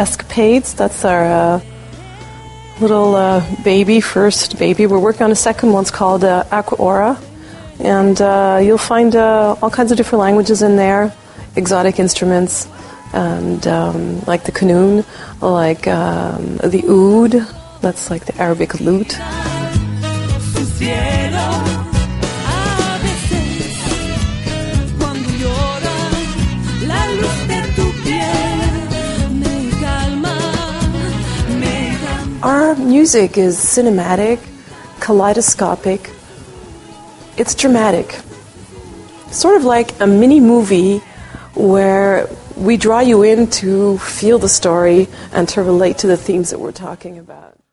Escapades. That's our little first baby. We're working on a second one. It's called Aqua Aura. And you'll find all kinds of different languages in there, exotic instruments, and like the qanun, like the oud, that's like the Arabic lute. Our music is cinematic, kaleidoscopic. It's dramatic. Sort of like a mini movie where we draw you in to feel the story and to relate to the themes that we're talking about.